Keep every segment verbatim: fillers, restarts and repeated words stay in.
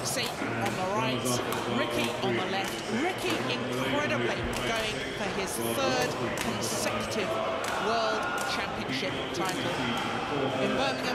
Rexy on the right, Ricky on the left. Ricky incredibly going for his third consecutive World Championship title in Birmingham.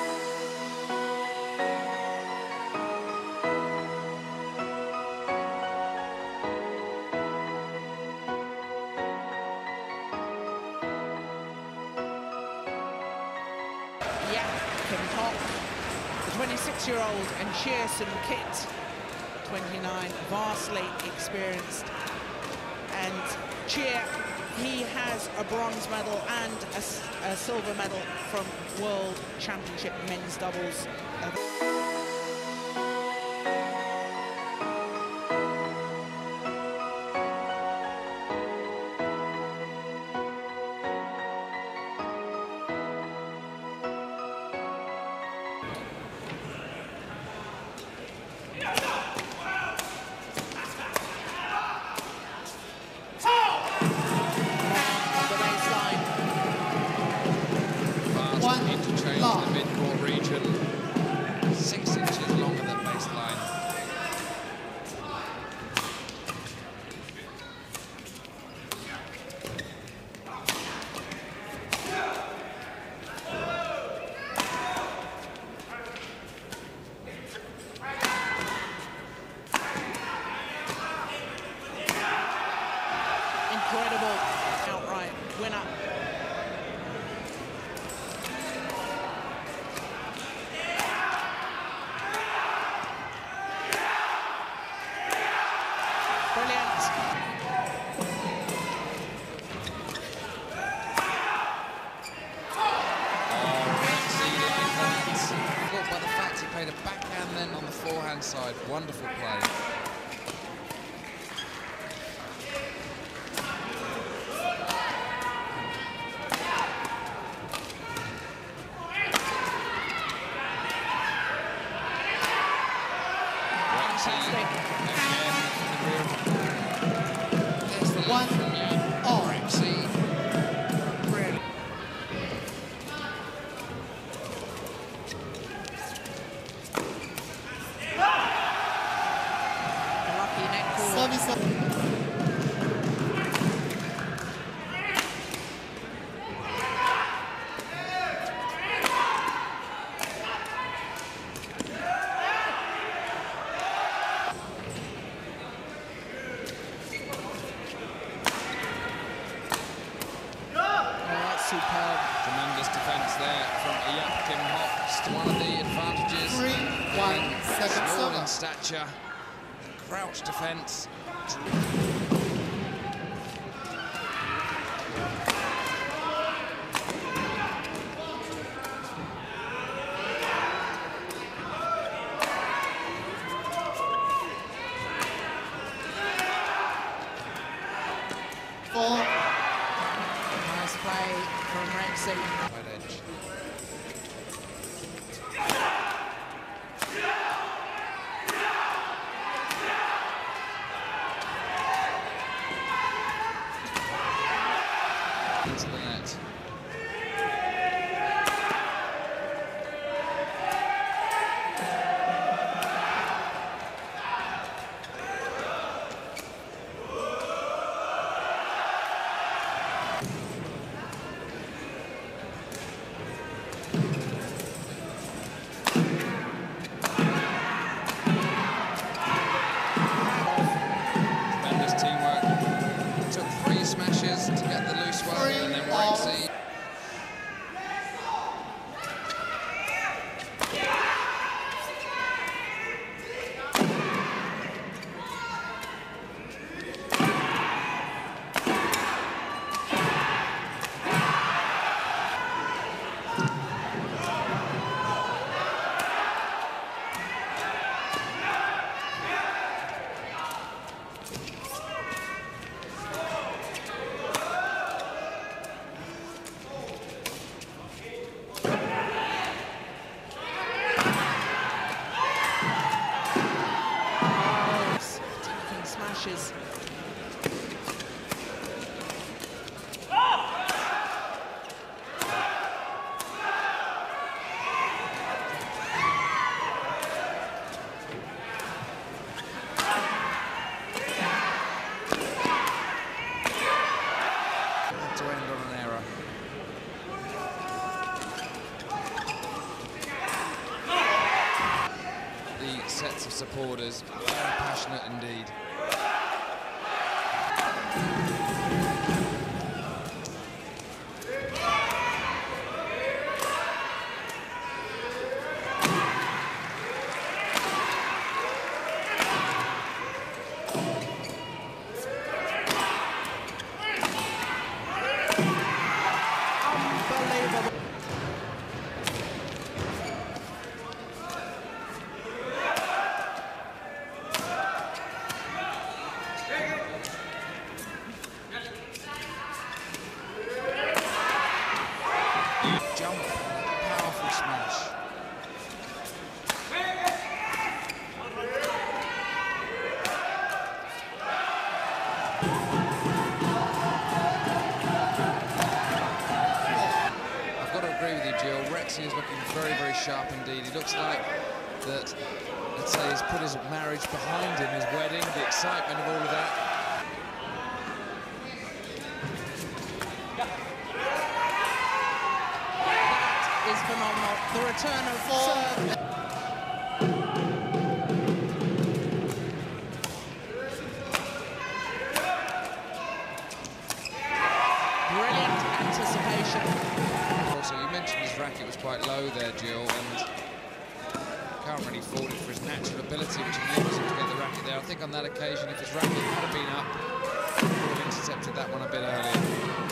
Yap Kim Hock, the twenty-six-year-old, and Cheah Soon Kit, twenty-nine, vastly experienced. And Cheah, he has a bronze medal and a, a silver medal from World Championship men's doubles. Interchange in the mid-court region, six inches longer than baseline. Incredible outright winner. Brilliant. Oh, Rexy like that. Got by the fact he played a backhand then on the forehand side. Wonderful play. Fantastic. There's the one from Yap. Oh, Rexy. Brilliant. Lucky neck forward. Superb. Tremendous defence there from Yap Kim Hock. Just one of the advantages. Three, one, seven, small seven. in stature. Crouch defence. Four. Nice play from Rexy. Right edge. supporters. Very passionate indeed. Rexy is looking very, very sharp indeed. He looks like that, let's say, he's put his marriage behind him, his wedding, the excitement of all of that. That is phenomenal. The return of serve. Brilliant anticipation. Also, you mentioned his racket was quite low there, Jill, and can't really fault it for his natural ability, which enables him to get the racket there. I think on that occasion, if his racket had been up, he would have intercepted that one a bit earlier.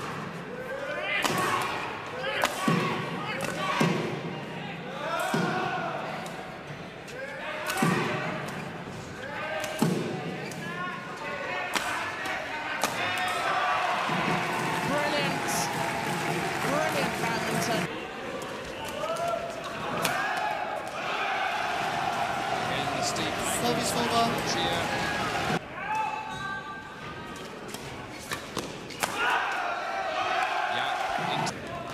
Service over. Cheah. Yeah.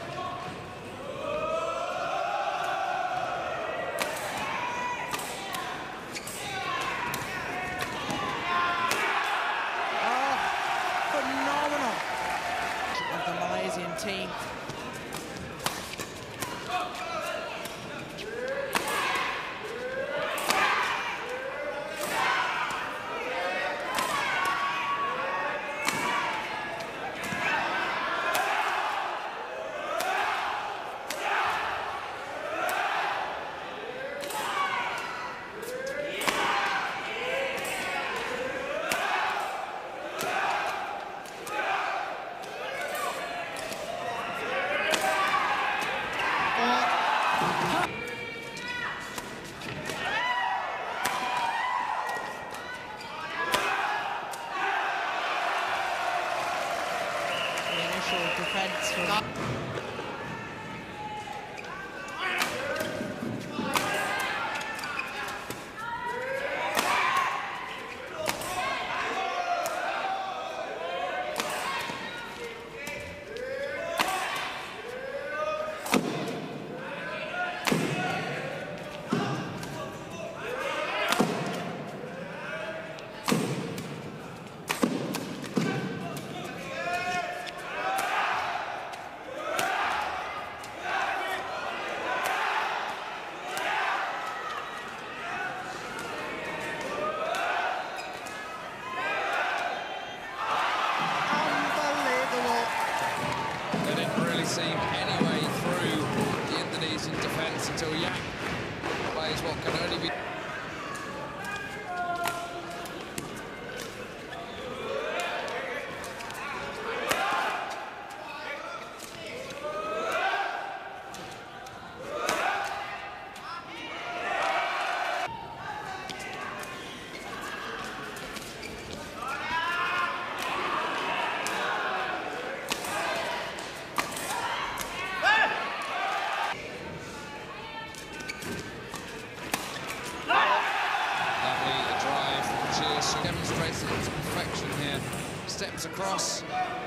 Oh, phenomenal of the Malaysian team. Defense from seem any way through the Indonesian defence until Yap plays what can only be. Demonstrates its perfection here. Steps across.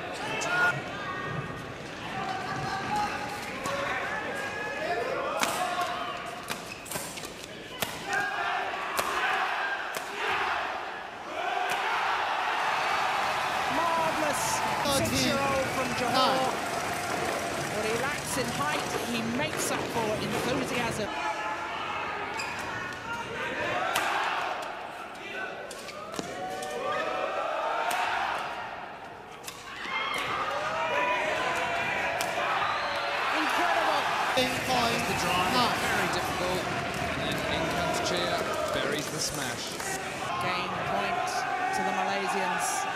marvellous six-year-old from Johor. What he lacks in height, he makes up for enthusiasm. Nine. the drive, Nine. very difficult. And then in comes Cheah, buries the smash. Game point to the Malaysians.